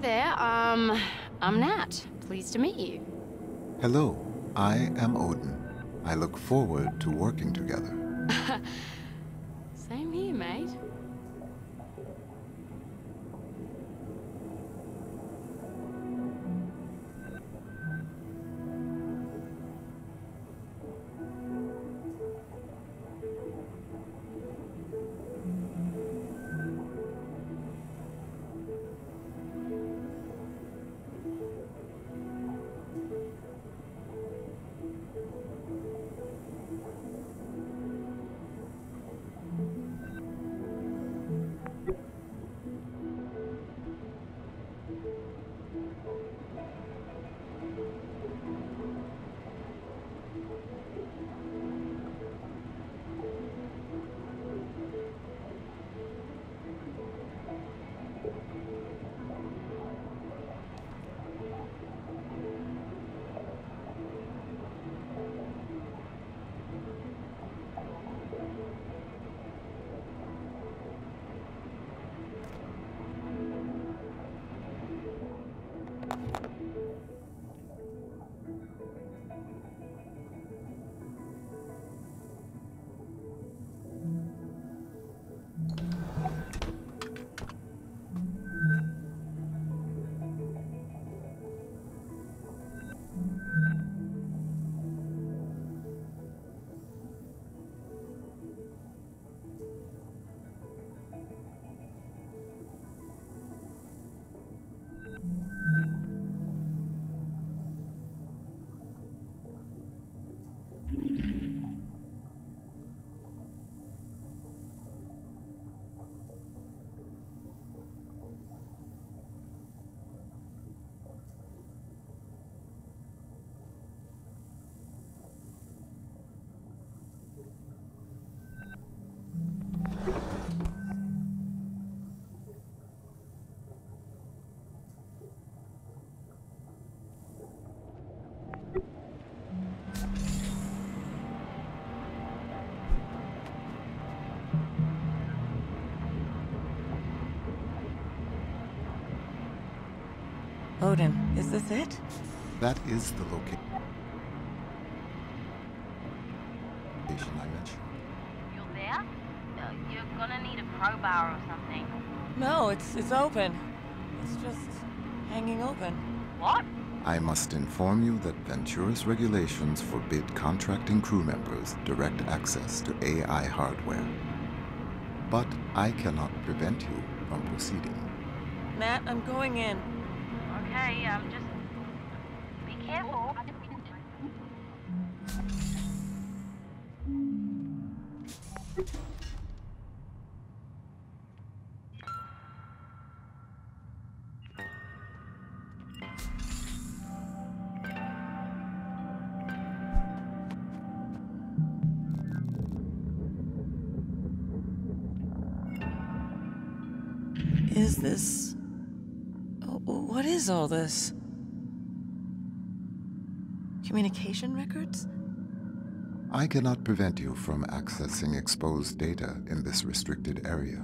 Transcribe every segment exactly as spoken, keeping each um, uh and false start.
there. Um, I'm Nat. Pleased to meet you. Hello, I am Odin. I look forward to working together. Same here, mate. Odin, is this it? That is the location I mentioned. You're there? Uh, you're gonna need a crowbar or something. No, it's it's open. It's just hanging open. What? I must inform you that Ventura's regulations forbid contracting crew members direct access to A I hardware. But I cannot prevent you from proceeding. Nat, I'm going in. Okay, um, just be careful. Is this... Oh, what is all this? Communication records? I cannot prevent you from accessing exposed data in this restricted area.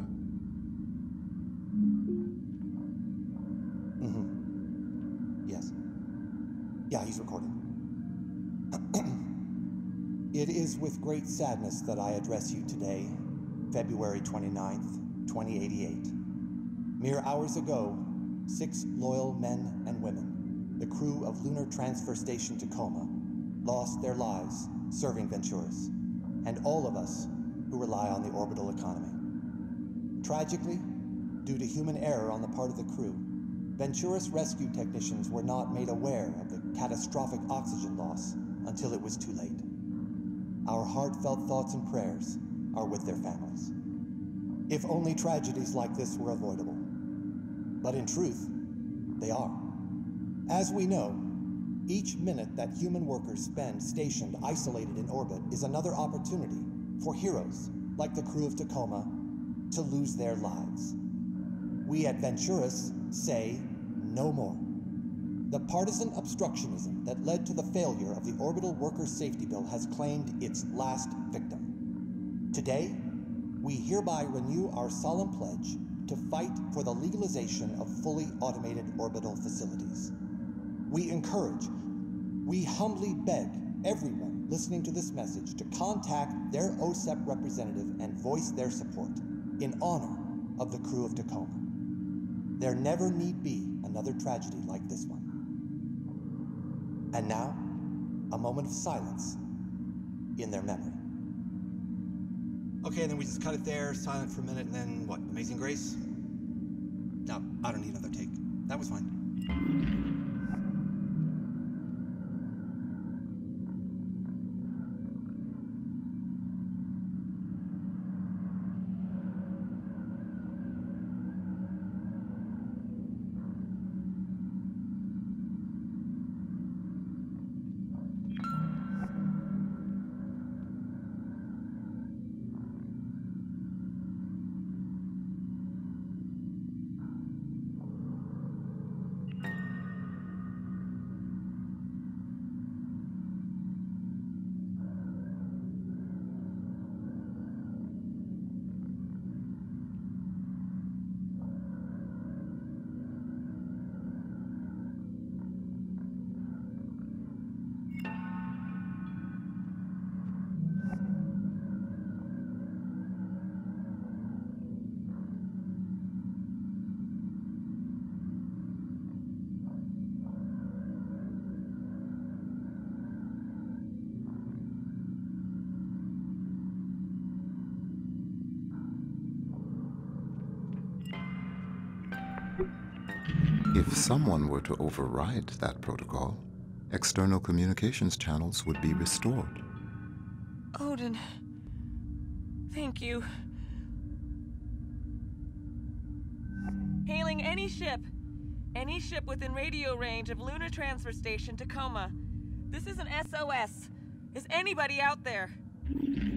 Mm-hmm. Yes. Yeah, he's recording. It is with great sadness that I address you today, February twenty-ninth, twenty eighty-eight. Mere hours ago, six loyal men and women, the crew of Lunar Transfer Station Tacoma, lost their lives serving Venturas, and all of us who rely on the orbital economy. Tragically, due to human error on the part of the crew, Venturas rescue technicians were not made aware of the catastrophic oxygen loss until it was too late. Our heartfelt thoughts and prayers are with their families. If only tragedies like this were avoidable. But in truth, they are. As we know, each minute that human workers spend stationed isolated in orbit is another opportunity for heroes like the crew of Tacoma to lose their lives. We at Venturas say no more. The partisan obstructionism that led to the failure of the Orbital Workers' Safety Bill has claimed its last victim. Today, we hereby renew our solemn pledge to fight for the legalization of fully automated orbital facilities. We encourage, we humbly beg everyone listening to this message to contact their O S E P representative and voice their support in honor of the crew of Tacoma. There never need be another tragedy like this one. And now, a moment of silence in their memory. Okay, and then we just cut it there, silent for a minute, and then what? Amazing Grace? No, I don't need another take. That was fine. If someone were to override that protocol, external communications channels would be restored. Odin, thank you. Hailing any ship. Any ship within radio range of Lunar Transfer Station Tacoma. This is an S O S. Is anybody out there?